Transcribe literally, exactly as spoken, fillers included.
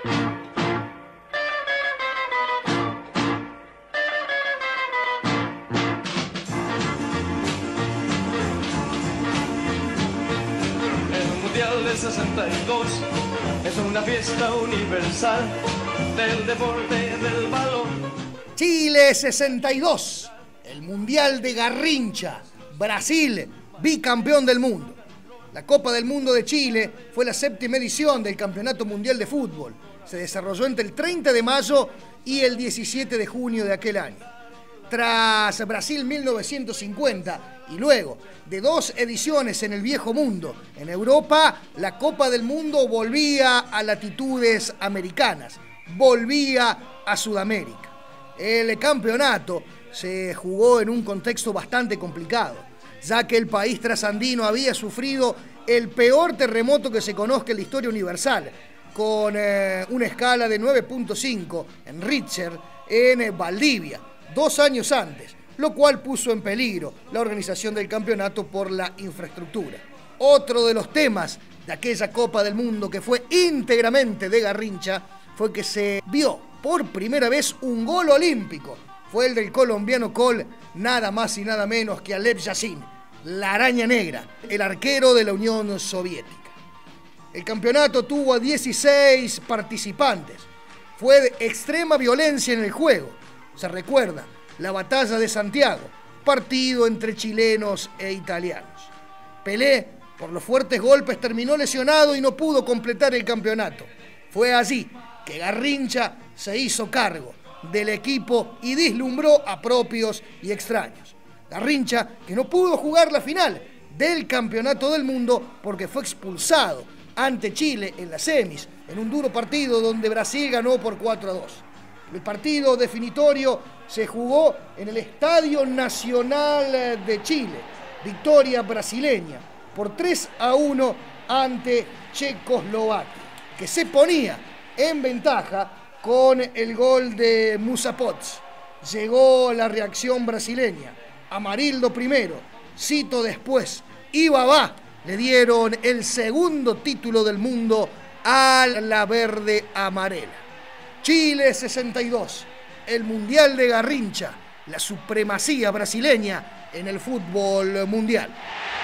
El Mundial del sesenta y dos es una fiesta universal del deporte del balón. Chile sesenta y dos, el Mundial de Garrincha, Brasil, bicampeón del mundo. La Copa del Mundo de Chile fue la séptima edición del Campeonato Mundial de Fútbol. Se desarrolló entre el treinta de mayo y el diecisiete de junio de aquel año. Tras Brasil mil novecientos cincuenta y luego de dos ediciones en el Viejo Mundo, en Europa, la Copa del Mundo volvía a latitudes americanas, volvía a Sudamérica. El campeonato se jugó en un contexto bastante complicado, ya que el país trasandino había sufrido el peor terremoto que se conozca en la historia universal, con eh, una escala de nueve punto cinco en Richter en Valdivia, dos años antes, lo cual puso en peligro la organización del campeonato por la infraestructura. Otro de los temas de aquella Copa del Mundo, que fue íntegramente de Garrincha, fue que se vio por primera vez un gol olímpico. Fue el del colombiano Col, nada más y nada menos que Alev Yashin, la araña negra, el arquero de la Unión Soviética. El campeonato tuvo a dieciséis participantes. Fue de extrema violencia en el juego. Se recuerda la batalla de Santiago, partido entre chilenos e italianos. Pelé, por los fuertes golpes, terminó lesionado y no pudo completar el campeonato. Fue allí que Garrincha se hizo cargo del equipo y vislumbró a propios y extraños. Garrincha, que no pudo jugar la final del Campeonato del Mundo porque fue expulsado ante Chile en las semis, en un duro partido donde Brasil ganó por cuatro a dos. El partido definitorio se jugó en el Estadio Nacional de Chile, victoria brasileña por tres a uno ante Checoslovaquia, que se ponía en ventaja con el gol de Musa Potts. Llegó la reacción brasileña. Amarildo primero, Cito después y Babá le dieron el segundo título del mundo a la verde amarela. Chile sesenta y dos, el Mundial de Garrincha, la supremacía brasileña en el fútbol mundial.